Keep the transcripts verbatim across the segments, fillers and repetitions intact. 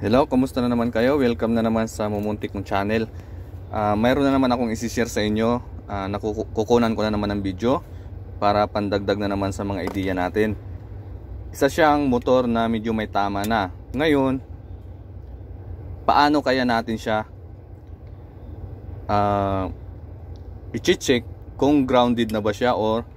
Hello, kumusta na naman kayo? Welcome na naman sa Mumuntik mong channel. uh, Mayroon na naman akong isi-share sa inyo. uh, Nakukunan ko na naman ng video para pandagdag na naman sa mga idea natin. Isa siyang motor na medyo may tama na. Ngayon, paano kaya natin siya uh, i-check kung grounded na ba siya or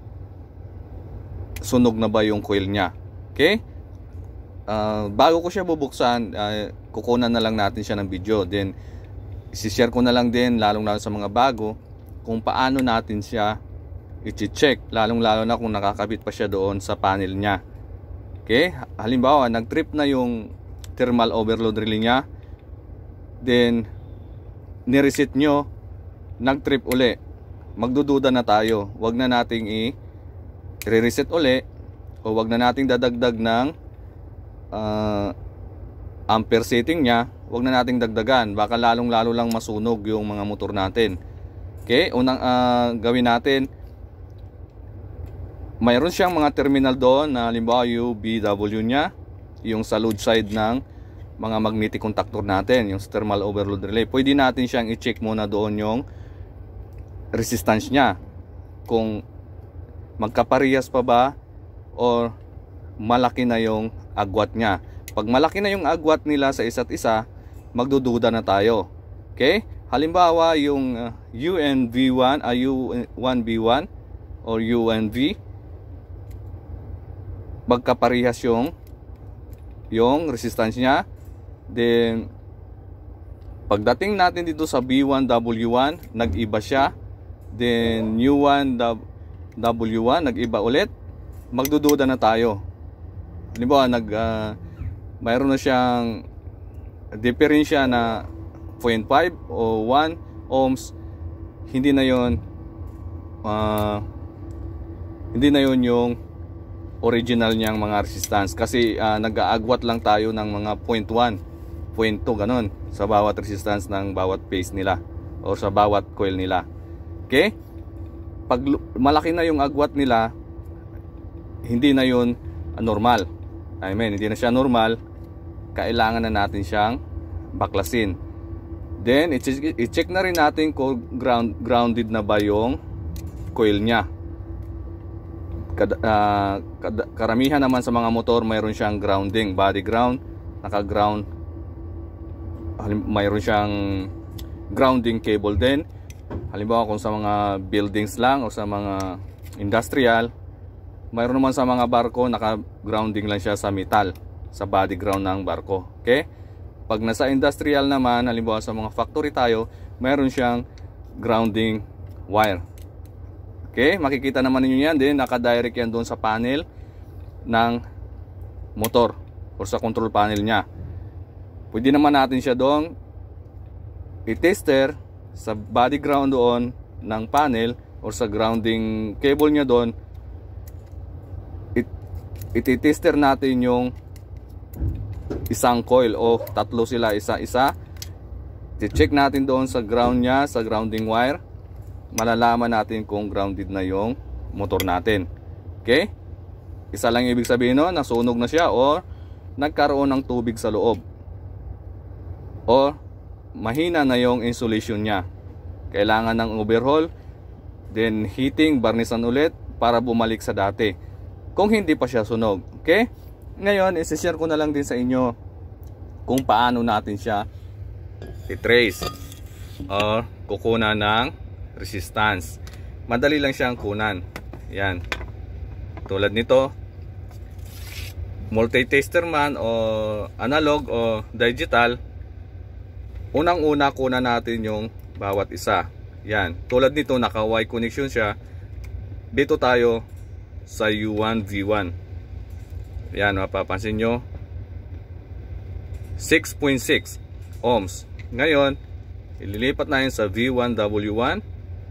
sunog na ba yung coil niya? Okay? Uh, bago ko siya bubuksan, uh, kukunan na lang natin siya ng video. Then isi-share ko na lang din, lalong lalo sa mga bago, kung paano natin siya i-check, lalong lalo na kung nakakabit pa siya doon sa panel niya. Okay, halimbawa nag-trip na yung thermal overload relay niya, then ni-reset nyo, nag-trip uli, magdududa na tayo. Wag na nating i-reset uli, o wag na nating dadagdag ng Uh, ampere setting niya. Huwag na nating dagdagan, baka lalong lalo lang masunog yung mga motor natin. Okay, unang uh, gawin natin, mayroon siyang mga terminal doon na halimbawa yung B W nya, yung sa load side ng mga magnetic contactor natin, yung thermal overload relay. Pwede natin siyang i-check muna doon yung resistance nya, kung magkaparehas pa ba or malaki na yung agwat niya. Pag malaki na yung agwat nila sa isa't isa, magdududa na tayo. Okay? Halimbawa yung uh, U N V one, uh, U one B one or U N V, magkaparehas yung yung resistance niya. Then pagdating natin dito sa B one W one, nag-iba siya. Then U one W one, nag-iba ulit. Magdududa na tayo. Halimbawa, nag, uh, mayroon na siyang diferensya na zero point five o one ohms. Hindi na yon uh, hindi na yon yung original niyang mga resistance, kasi uh, nag-aagwat lang tayo ng mga zero point one, zero point two, ganun, sa bawat resistance ng bawat phase nila o sa bawat coil nila. Okay? Pag malaki na yung agwat nila, hindi na yon normal. I mean, hindi na siya normal. Kailangan na natin siyang baklasin. Then i-check na rin natin kung ground, grounded na ba yung coil nya. Kad, uh, kad, Karamihan naman sa mga motor mayroon siyang grounding, body ground, naka-ground. Mayroon siyang grounding cable din. Halimbawa kung sa mga buildings lang o sa mga industrial, mayroon naman sa mga barko, naka-grounding lang siya sa metal, sa body ground ng barko. Okay? Pag nasa industrial naman, halimbawa sa mga factory tayo, mayroon siyang grounding wire. Okay? Makikita naman niyo yan din, naka-direct yan doon sa panel ng motor o sa control panel niya. Pwede naman natin siya doon i-tester sa body ground doon ng panel o sa grounding cable niya doon. Iti-tester natin yung isang coil o tatlo sila, isa-isa. I-check natin doon sa ground niya, sa grounding wire. Malalaman natin kung grounded na yung motor natin. Okay? Isa lang ibig sabihin no, nasunog na siya o nagkaroon ng tubig sa loob. O mahina na yung insulation niya. Kailangan ng overhaul, then heating, barnisan ulit para bumalik sa dati, kung hindi pa siya sunog. Okay? Ngayon, isi-share ko na lang din sa inyo kung paano natin siya i-trace o kukunan ng resistance. Madali lang siyang kunan. Yan. Tulad nito, multi-tester man o analog o digital, unang-una kunan natin yung bawat isa. Yan. Tulad nito, naka-Y connection siya. Dito tayo sa U one V one. Yan, mapapansin nyo, six point six ohms. Ngayon, ililipat natin sa V one W one.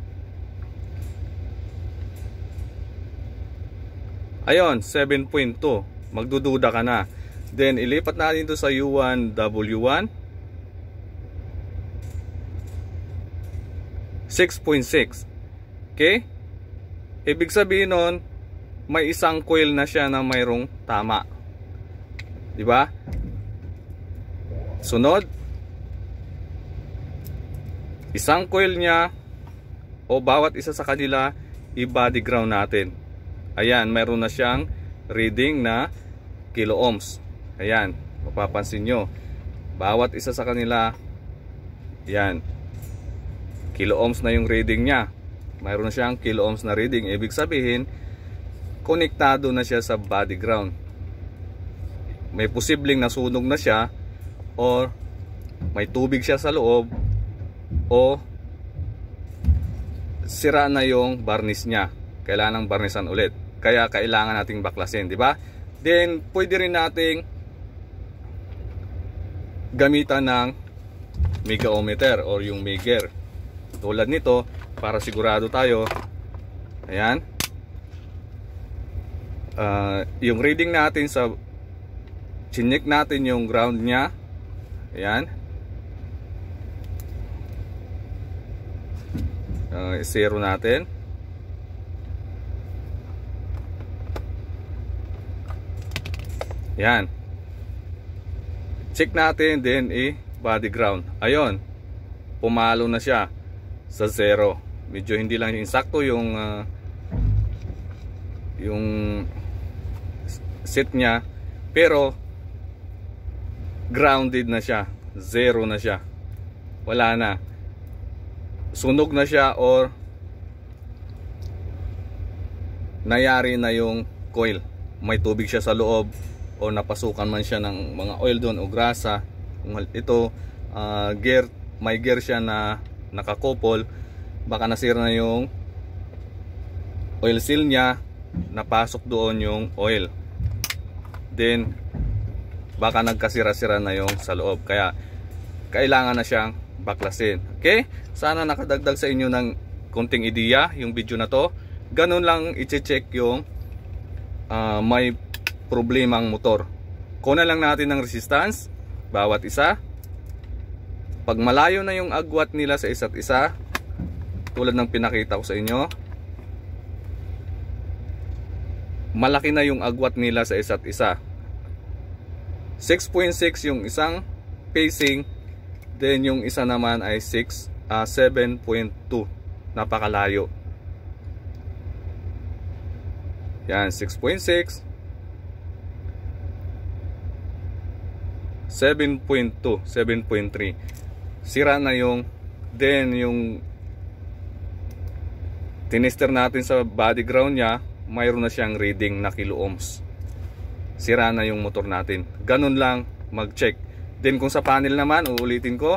Ayon, seven point two. Magdududa ka na. Then ilipat natin ito sa U one W one. six point six. Okay? Ibig sabihin nun, may isang coil na siya na mayroong tama. Di ba? Sunod, isang coil niya o bawat isa sa kanila i-body ground natin. Ayan, mayroon na siyang reading na kilo ohms. Ayan, mapapansin nyo, bawat isa sa kanila, yan, kilo ohms na yung reading niya. Mayroon na siyang kilo ohms na reading. Ibig sabihin, konektado na siya sa body ground. May posibleng nasunog na siya, or may tubig siya sa loob, o sira na yung varnish niya. Kailangan barnisan ulit. Kaya kailangan nating baklasin, di ba? Then pwede rin nating gamitan ng mega ohmmeter or yung Megger. Tulad nito, para sigurado tayo. Ayan. Uh, yung reading natin sa chinek natin yung ground niya. Ayan. Uh, zero natin. Yan. Check natin, then i-body ground. Ayun. Pumalo na siya sa zero. Medyo hindi lang insakto yung uh, yung set niya, pero grounded na siya. Zero na siya. Wala na. Sunog na siya or nayari na yung coil. May tubig siya sa loob o napasukan man siya ng mga oil doon o grasa. Kung ito uh, gear, may gear siya na nakakopol, baka nasira na yung oil seal niya, napasok doon yung oil, then baka nagkasira-sira na yung sa loob. Kaya kailangan na siyang baklasin. Okay? Sana nakadagdag sa inyo ng konting ideya yung video na to. Ganun lang i-check yung uh, may problemang motor. Kunan lang natin ng resistance bawat isa. Pag malayo na yung agwat nila sa isa't isa, tulad ng pinakita ko sa inyo, malaki na yung agwat nila sa isa't isa. six point six yung isang pacing, then yung isa naman ay six, uh, seven point two. Napakalayo. Yan, six point six, seven point two, seven point three. Sira na yung, then yung tinester natin sa body ground niya, mayroon na siyang reading na kilo ohms. Sira na yung motor natin. Ganun lang mag-check. Then kung sa panel naman, uulitin ko,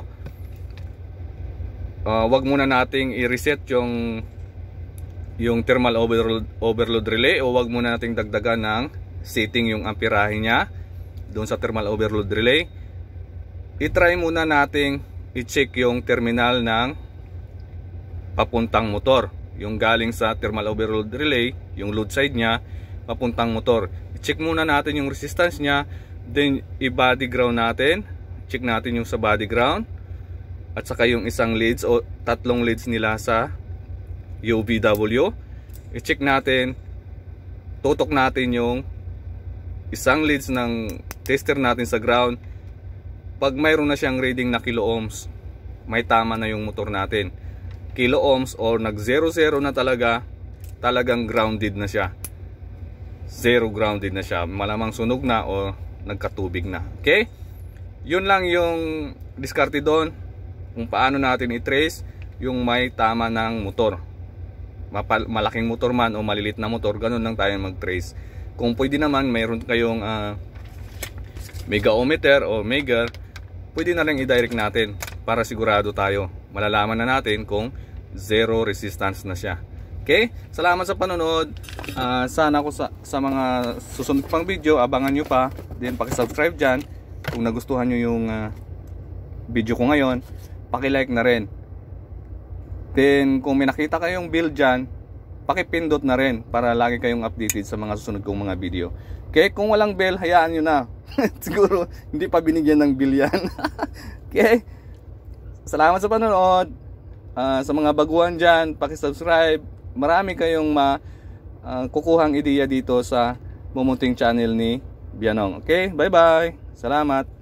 uh, wag muna nating i-reset yung yung thermal overload, overload relay, o wag muna nating dagdagan ng setting yung amperahe niya doon sa thermal overload relay. I-try muna nating i-check yung terminal ng papuntang motor, yung galing sa thermal overload relay, yung load side niya papuntang motor. I-check muna natin yung resistance niya, then i-body ground natin. Check natin yung sa body ground, at saka yung isang leads o tatlong leads nila sa U V W. I-check natin, tutok natin yung isang leads ng tester natin sa ground. Pag mayroon na siyang reading na kilo ohms, may tama na yung motor natin. Kilo ohms or nag zero zero na talaga, talagang grounded na siya. Zero grounded na siya. Malamang sunog na o nagkatubig na. Okay? Yun lang yung diskarte doon, kung paano natin i-trace yung may tama ng motor. Mapal malaking motor man o malilit na motor, ganun lang tayo mag-trace. Kung pwede naman, mayroon kayong uh, mega ohmmeter o Megger, pwede na lang i-direct natin para sigurado tayo. Malalaman na natin kung zero resistance na siya. Okay? Salamat sa panonood. Uh, sana ko sa, sa mga susunod pang video, abangan nyo pa. Then paki-subscribe dyan. Kung nagustuhan nyo yung uh, video ko ngayon, paki-like na rin. Then kung may nakita kayong bill dyan, paki-pindot na rin para lagi kayong updated sa mga susunod kong mga video. Okay? Kung walang bill, hayaan nyo na. Siguro hindi pa binigyan ng bill yan. Okay? Salamat sa panonood. Uh, sa mga baguhan dyan, paki-subscribe. Marami kayong ma, uh, kukuhang ideya dito sa Mumunting channel ni Bianong. Okay? Bye bye. Salamat.